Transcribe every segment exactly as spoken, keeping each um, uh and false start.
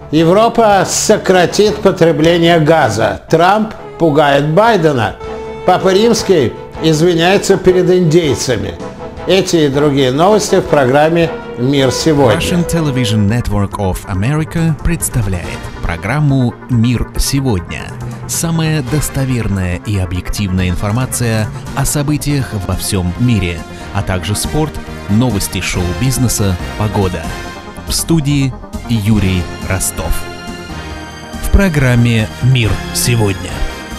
Европа сократит потребление газа. Трамп пугает Байдена. Папа Римский извиняется перед индейцами. Эти и другие новости в программе «Мир сегодня». Russian Television Network of America представляет программу «Мир сегодня». Самая достоверная и объективная информация о событиях во всем мире, а также спорт, новости шоу-бизнеса, погода. В студии Юрий Ростов. В программе «Мир сегодня».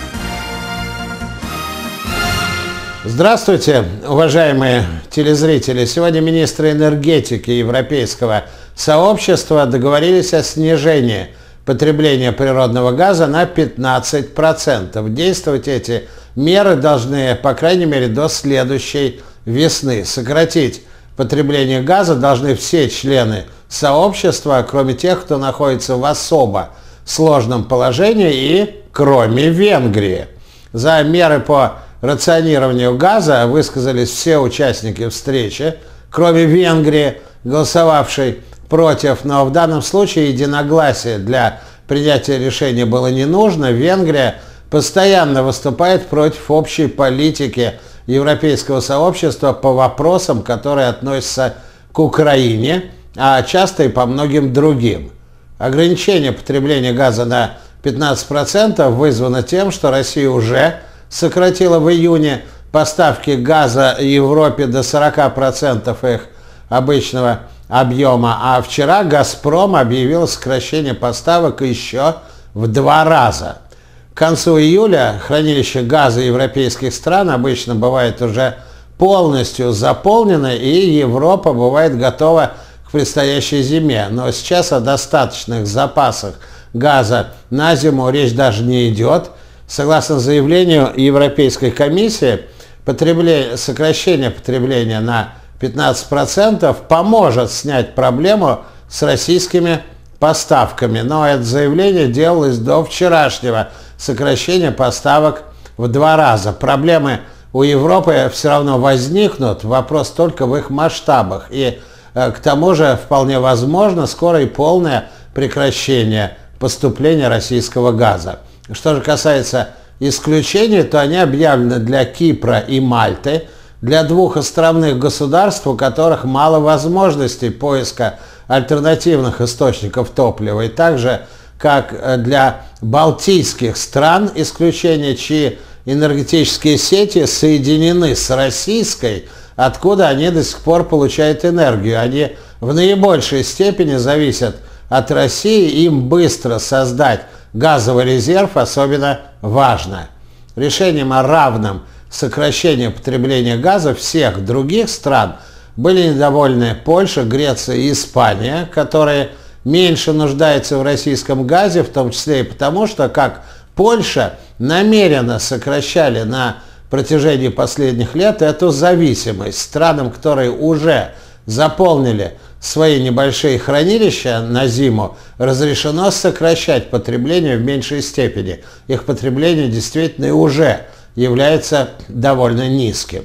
Здравствуйте, уважаемые телезрители. Сегодня министры энергетики Европейского сообщества договорились о снижении потребления природного газа на пятнадцать процентов. Действовать эти меры должны, по крайней мере, до следующей весны. Сократить потребление газа должны все члены сообщества, кроме тех, кто находится в особо сложном положении, и кроме Венгрии. За меры по рационированию газа высказались все участники встречи, кроме Венгрии, голосовавшей против, но в данном случае единогласие для принятия решения было не нужно. Венгрия постоянно выступает против общей политики европейского сообщества по вопросам, которые относятся к Украине, а часто и по многим другим. Ограничение потребления газа на пятнадцать процентов вызвано тем, что Россия уже сократила в июне поставки газа Европе до сорока процентов их обычного объема, а вчера «Газпром» объявил сокращение поставок еще в два раза. К концу июля хранилище газа европейских стран обычно бывает уже полностью заполнено, и Европа бывает готова к предстоящей зиме. Но сейчас о достаточных запасах газа на зиму речь даже не идет. Согласно заявлению Европейской комиссии, потребление, сокращение потребления на пятнадцать процентов поможет снять проблему с российскими поставками. Но это заявление делалось до вчерашнего сокращения поставок в два раза. Проблемы у Европы все равно возникнут, вопрос только в их масштабах. И э, к тому же вполне возможно скоро и полное прекращение поступления российского газа. Что же касается исключений, то они объявлены для Кипра и Мальты, для двух островных государств, у которых мало возможностей поиска альтернативных источников топлива, и также как для балтийских стран исключения, чьи энергетические сети соединены с российской, откуда они до сих пор получают энергию. Они в наибольшей степени зависят от России, им быстро создать газовый резерв особенно важно. Решением о равном сокращении потребления газа всех других стран были недовольны Польша, Греция и Испания, которые меньше нуждаются в российском газе, в том числе и потому, что, как Польша, намеренно сокращали на протяжении последних лет эту зависимость. Странам, которые уже заполнили свои небольшие хранилища на зиму, разрешено сокращать потребление в меньшей степени. Их потребление действительно и уже является довольно низким.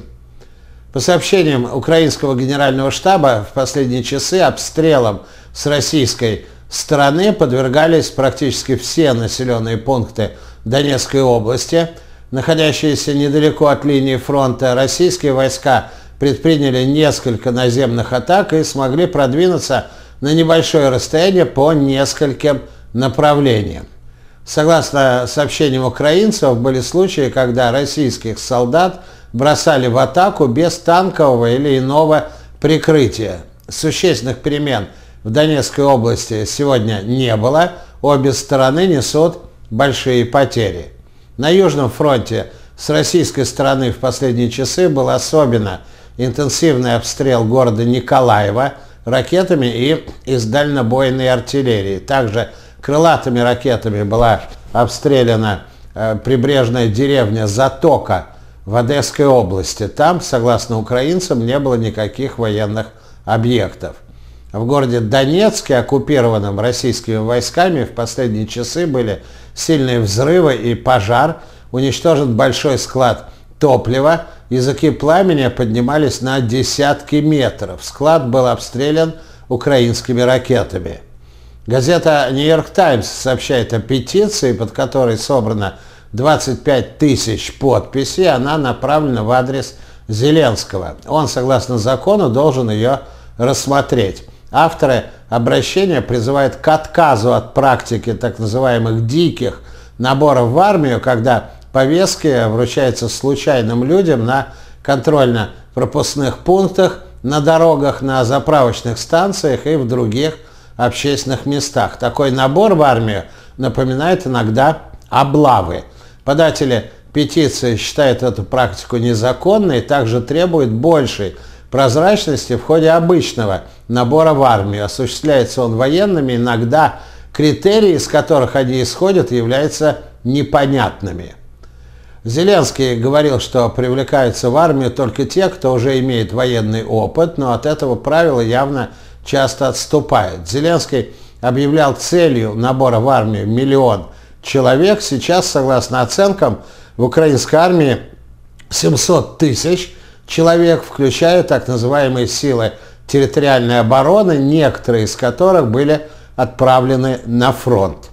По сообщениям украинского генерального штаба, в последние часы обстрелам с российской стороны подвергались практически все населенные пункты Донецкой области. Находящиеся недалеко от линии фронта российские войска предприняли несколько наземных атак и смогли продвинуться на небольшое расстояние по нескольким направлениям. Согласно сообщениям украинцев, были случаи, когда российских солдат бросали в атаку без танкового или иного прикрытия. Существенных перемен в Донецкой области сегодня не было, обе стороны несут большие потери. На Южном фронте с российской стороны в последние часы был особенно интенсивный обстрел города Николаева ракетами и из дальнобойной артиллерии. Также крылатыми ракетами была обстреляна э, прибрежная деревня Затока в Одесской области. Там, согласно украинцам, не было никаких военных объектов. В городе Донецке, оккупированном российскими войсками, в последние часы были сильные взрывы и пожар. Уничтожен большой склад топлива. Языки пламени поднимались на десятки метров. Склад был обстрелян украинскими ракетами. Газета «Нью-Йорк Таймс» сообщает о петиции, под которой собрано двадцать пять тысяч подписей. Она направлена в адрес Зеленского. Он, согласно закону, должен ее рассмотреть. Авторы обращения призывают к отказу от практики так называемых «диких» наборов в армию, когда повестки вручаются случайным людям на контрольно-пропускных пунктах, на дорогах, на заправочных станциях и в других общественных местах. Такой набор в армию напоминает иногда облавы. Податели петиции считают эту практику незаконной и также требуют большей прозрачности в ходе обычного набора в армию. Осуществляется он военными, иногда критерии, из которых они исходят, являются непонятными. Зеленский говорил, что привлекаются в армию только те, кто уже имеет военный опыт, но от этого правила явно часто отступают. Зеленский объявлял целью набора в армию миллион человек. Сейчас, согласно оценкам, в украинской армии семьсот тысяч человек, включая так называемые силы территориальной обороны, некоторые из которых были отправлены на фронт.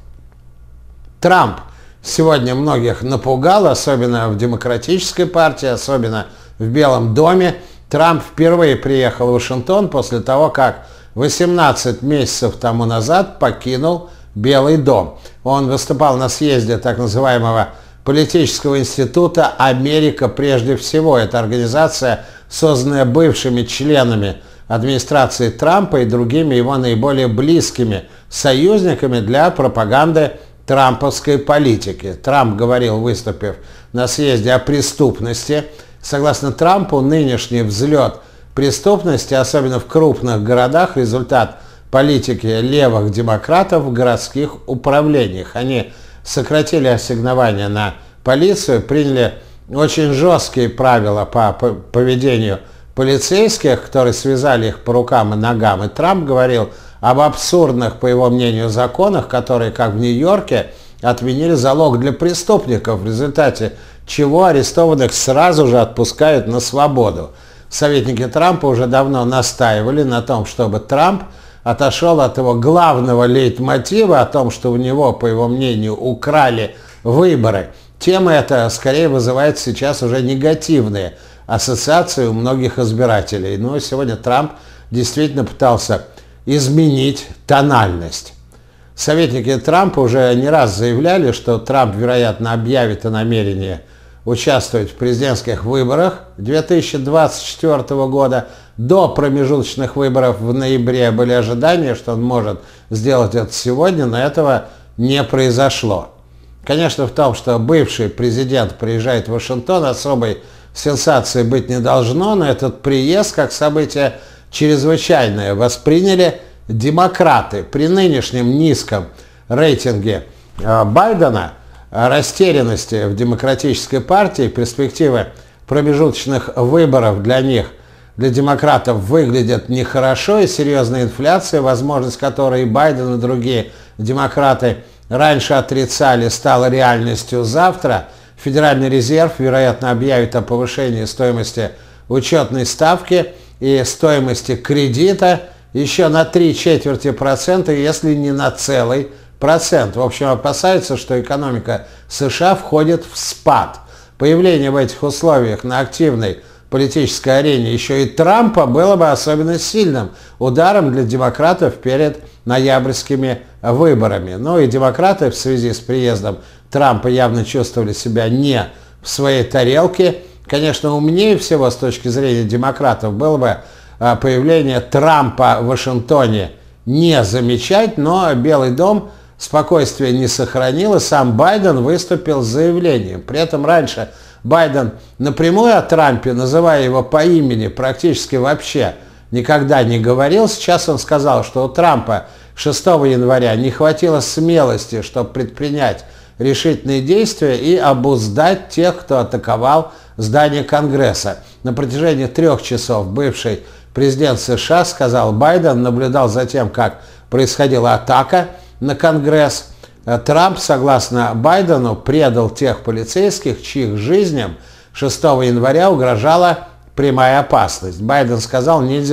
Трамп сегодня многих напугал, особенно в Демократической партии, особенно в Белом доме. Трамп впервые приехал в Вашингтон после того, как восемнадцать месяцев тому назад покинул Белый дом. Он выступал на съезде так называемого политического института «Америка прежде всего». Это организация, созданная бывшими членами администрации Трампа и другими его наиболее близкими союзниками для пропаганды трамповской политики. Трамп говорил, выступив на съезде, о преступности. Согласно Трампу, нынешний взлет преступности, особенно в крупных городах, результат политики левых демократов в городских управлениях. Они сократили ассигнования на полицию, приняли очень жесткие правила по поведению полицейских, которые связали их по рукам и ногам. И Трамп говорил об абсурдных, по его мнению, законах, которые, как в Нью-Йорке, отменили залог для преступников, в результате чего арестованных сразу же отпускают на свободу. Советники Трампа уже давно настаивали на том, чтобы Трамп отошел от его главного лейтмотива о том, что у него, по его мнению, украли выборы. Тема эта скорее вызывает сейчас уже негативные ассоциации у многих избирателей. Но сегодня Трамп действительно пытался изменить тональность. Советники Трампа уже не раз заявляли, что Трамп, вероятно, объявит о намерении участвовать в президентских выборах две тысячи двадцать четвёртого года. До промежуточных выборов в ноябре были ожидания, что он может сделать это сегодня, но этого не произошло. Конечно, в том, что бывший президент приезжает в Вашингтон, особой сенсации быть не должно, но этот приезд как событие чрезвычайное восприняли демократы. При нынешнем низком рейтинге Байдена, растерянности в демократической партии, перспективы промежуточных выборов для них, для демократов, выглядят нехорошо, и серьезная инфляция, возможность которой и Байден, и другие демократы раньше отрицали, стала реальностью завтра. Федеральный резерв, вероятно, объявит о повышении стоимости учетной ставки и стоимости кредита еще на три четверти процента, если не на целый процент. В общем, опасается, что экономика США входит в спад. Появление в этих условиях на активной политической арене еще и Трампа было бы особенно сильным ударом для демократов перед ноябрьскими выборами. Ну и демократы в связи с приездом Трампа явно чувствовали себя не в своей тарелке. Конечно, умнее всего с точки зрения демократов было бы появление Трампа в Вашингтоне не замечать, но Белый дом спокойствие не сохранил, и сам Байден выступил с заявлением. При этом раньше Байден напрямую о Трампе, называя его по имени, практически вообще никогда не говорил. Сейчас он сказал, что у Трампа шестого января не хватило смелости, чтобы предпринять решительные действия и обуздать тех, кто атаковал здание Конгресса. На протяжении трех часов бывший президент США, сказал Байден, наблюдал за тем, как происходила атака на Конгресс. Трамп, согласно Байдену, предал тех полицейских, чьих жизням шестого января угрожала прямая опасность. Байден сказал, нельзя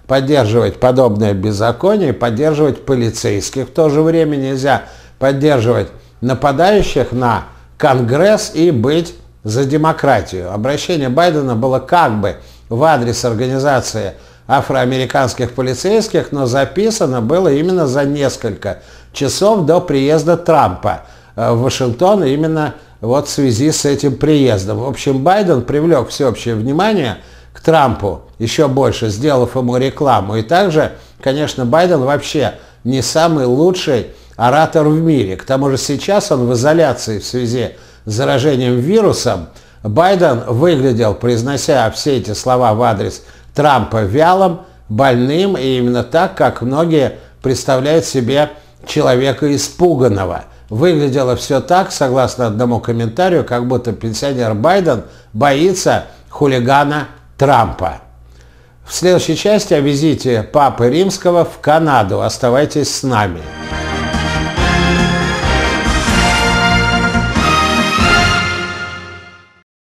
поддерживать подобное беззаконие, поддерживать полицейских. В то же время нельзя поддерживать нападающих на Конгресс и быть за демократию. Обращение Байдена было как бы в адрес организации афроамериканских полицейских, но записано было именно за несколько часов до приезда Трампа в Вашингтон, именно вот в связи с этим приездом. В общем, Байден привлек всеобщее внимание к Трампу еще больше, сделав ему рекламу. И также, конечно, Байден вообще не самый лучший оратор в мире. К тому же сейчас он в изоляции в связи с заражением вирусом. Байден выглядел, произнося все эти слова в адрес Трампа, вялым, больным, и именно так, как многие представляют себе человека испуганного. Выглядело все так, согласно одному комментарию, как будто пенсионер Байден боится хулигана Трампа. В следующей части о визите Папы Римского в Канаду. Оставайтесь с нами.